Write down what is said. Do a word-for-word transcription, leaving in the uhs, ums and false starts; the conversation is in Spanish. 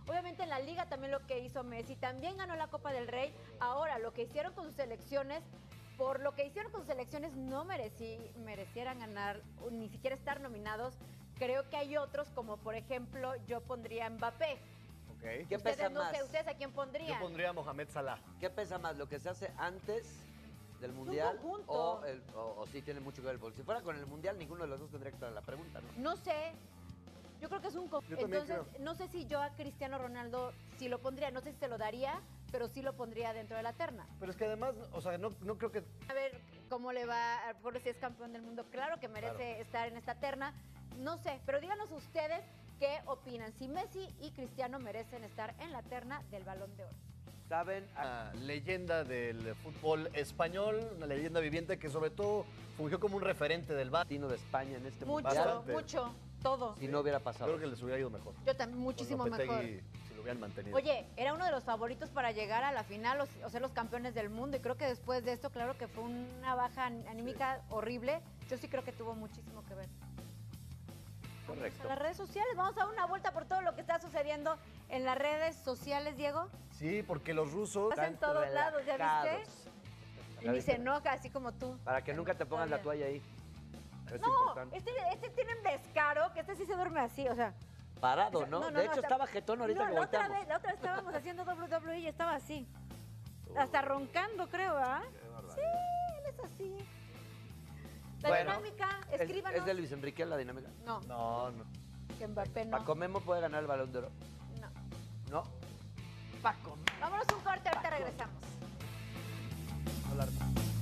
Obviamente en la Liga también lo que hizo Messi, también ganó la Copa del Rey. Ahora, lo que hicieron con sus selecciones, por lo que hicieron con sus selecciones no merecí, merecieran ganar, ni siquiera estar nominados. Creo que hay otros, como por ejemplo, yo pondría a Mbappé. Okay. ¿Qué Ustedes, pesa no más? sé, ¿ustedes a quién pondrían? Yo pondría a Mohamed Salah. ¿Qué pesa más? ¿Lo que se hace antes del Mundial conjunto. o, el, o, o sí tiene mucho que ver? Porque si fuera con el Mundial, ninguno de los dos tendría que estar en la pregunta, ¿no? No sé. Yo creo que es un... co- Yo también Entonces, creo. no sé si yo a Cristiano Ronaldo sí lo pondría. No sé si se lo daría, pero sí lo pondría dentro de la terna. Pero es que además, o sea, no, no creo que... A ver cómo le va, a lo mejor si es campeón del mundo. Claro que merece Claro. estar en esta terna. No sé, pero díganos ustedes qué opinan. Si Messi y Cristiano merecen estar en la terna del Balón de Oro. ¿Saben? Una leyenda del fútbol español, una leyenda viviente que sobre todo fungió como un referente del bar. Latino de España en este Mucho, Mundial. Bastante. mucho, todo. Si no hubiera pasado. Creo que les hubiera ido mejor. Yo también, muchísimo Con mejor. Lopetegui, si lo hubieran mantenido. Oye, era uno de los favoritos para llegar a la final o, o ser los campeones del mundo. Y creo que después de esto, claro que fue una baja anímica horrible. Yo sí creo que tuvo muchísimo que ver. Vamos Correcto. a las redes sociales, vamos a dar una vuelta por todo lo que está sucediendo en las redes sociales, Diego. Sí, porque los rusos... Pasa en todos lados, ¿ya viste? Y Ya ni se viste. enoja, así como tú. Para que nunca te pongas la Todavía. toalla ahí. Es No, importante. este, este tiene un descaro, que este sí se duerme así, o sea. Parado, o sea, ¿no? De hecho, hasta- estaba jetón ahorita no, que la otra volteamos. vez, la otra vez estábamos haciendo doble u doble u e y estaba así. Hasta roncando, creo, ¿ah? Sí, él es así. La Bueno, dinámica, ¿Es, escríbanos. ¿Es de Luis Enrique la dinámica? No, No, no. que Mbappé no. ¿Paco Memo puede ganar el Balón de Oro? No. No. Paco Memo. Vámonos un corte, ahorita regresamos. Hablar.